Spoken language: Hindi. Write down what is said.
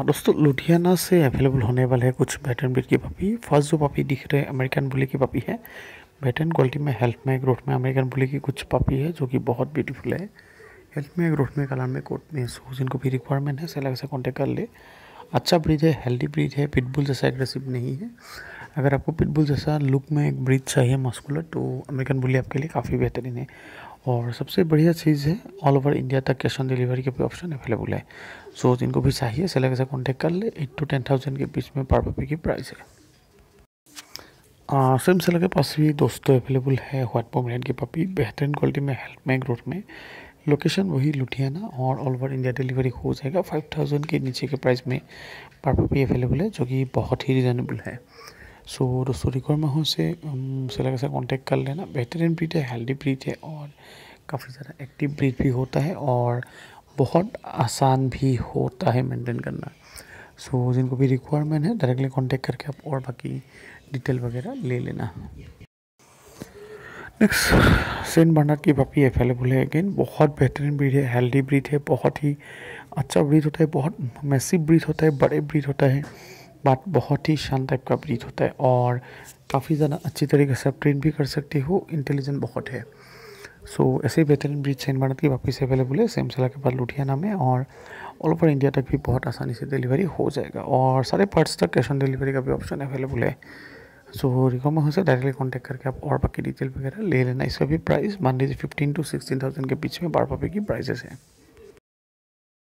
दोस्तों लुधियाना से अवेलेबल होने वाले हैं कुछ वेट एंड ब्रीड की पपी। फर्स्ट जो पपी दिख रहे हैं अमेरिकन बुली की पपी है। वेट एंड क्वालिटी में, हेल्थ में, ग्रोथ में अमेरिकन बुली की कुछ पपी है जो कि बहुत ब्यूटीफुल है। हेल्थ में, ग्रोथ में, कलर में, कोट में, सो जिनको भी रिक्वायरमेंट है सेलर से कॉन्टेक्ट कर ले। अच्छा ब्रीड है, हेल्दी ब्रीड है, पिटबुल जैसा एग्रेसिव नहीं है। अगर आपको पिटबुल जैसा लुक में एक ब्रीड चाहिए मस्कुलर, तो अमेरिकन बुली आपके लिए काफ़ी बेहतरीन है। और सबसे बढ़िया चीज़ है, ऑल ओवर इंडिया तक कैश ऑन डिलीवरी के भी ऑप्शन अवेलेबल है। सो जिनको भी चाहिए सेलर के साथ कॉन्टेक्ट कर ले। 8 to 10,000 के बीच में पर पपी की प्राइस है। सेम सेलर के पास भी दोस्तों अवेलेबल है व्हाइट पोमेरेनियन की पपी, बेहतरीन क्वालिटी में, हेल्थ में, ग्रोथ में। लोकेशन वही लुधियाना और ऑल ओवर इंडिया डिलीवरी हो जाएगा। 5,000 के नीचे के प्राइस में पर पपी अवेलेबल है जो कि बहुत ही रिजनेबल है। सो दोस्तों रिक्वायरमेंट हो से सेलर के साथ कॉन्टेक्ट कर लेना। बेहतरीन ब्रीड है, हेल्दी ब्रीड है और काफ़ी ज़्यादा एक्टिव ब्रीड भी होता है और बहुत आसान भी होता है मेंटेन करना। सो जिनको भी रिक्वायरमेंट है डायरेक्टली कांटेक्ट करके आप और बाकी डिटेल वगैरह ले लेना। नेक्स्ट सेंट बर्नार्ड की पपी अवेलेबल है। अगेन बहुत बेहतरीन ब्रीड है, हेल्दी ब्रीड है, बहुत ही अच्छा ब्रीड होता है, बहुत मैसिव ब्रीड होता है, बड़े ब्रीड होता है, बट बहुत ही शांत टाइप का ब्रीड होता है और काफ़ी ज़्यादा अच्छी तरीके से आप ट्रेन भी कर सकते हो। इंटेलिजेंट बहुत है। सो ऐसे ही बेहतरीन ब्रीड सेंट बर्नार्ड की वापस अवेलेबल है सेम सेलर के पास लुधियाना में और ऑल ओवर इंडिया तक भी बहुत आसानी से डिलीवरी हो जाएगा और सारे पार्ट्स तक कैश ऑन डिलीवरी का भी ऑप्शन अवेलेबल है। सो रिकमेंड हो से डायरेक्टली कॉन्टैक्ट करके आप और बाकी डिटेल वगैरह ले लेना। इसका भी प्राइस मान लीजिए 15 to 16,000 के बीच में बार पपी की प्राइसेस है।